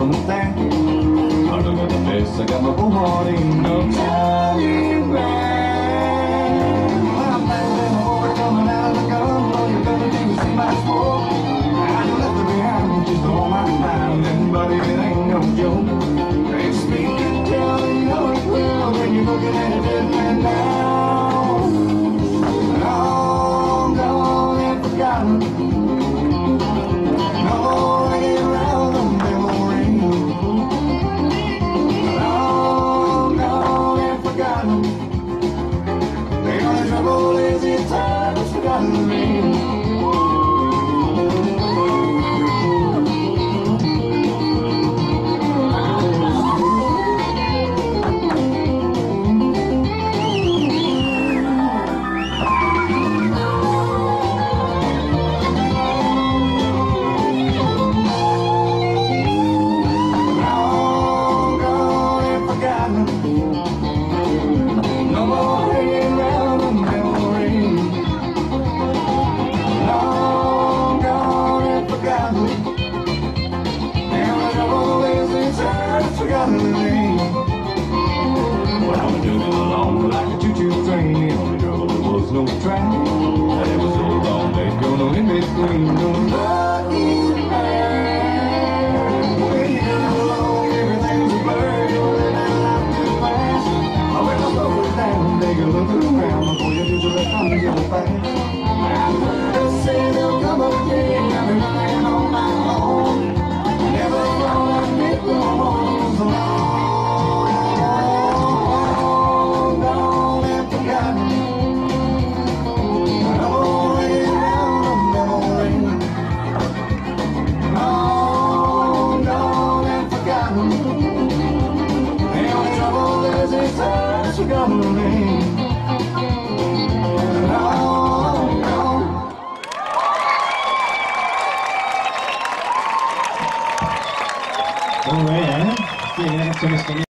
from the back. I look at the face, I got my whole heart in no turning back. I'm landing the water coming out of the gun. All you're gonna do is see my smoke. I left her behind, just on my mind. And buddy, it ain't no joke. They speak it down, you know it will when you're looking at a dead man now. Long gone and forgotten. No more hanging around the memory. Long gone and forgotten. The only trouble is it's time it's forgotten me. No more hanging around the memory. Long gone and forgotten. And the trouble is it's forgotten me. Well, I was doing along like a choo-choo train. The only trouble there was no track. And it was so long they'd go no in between. No lucky man. Waiting along, everything's a blur. Take a look around before you do to let come together fast. They say they'll come again. I've been running on my own. Never gonna admit the wrongs. Long gone and forgotten. No more hanging around the memory. Long gone and forgotten. The only trouble is it's forgotten me. All right, eh? Sì,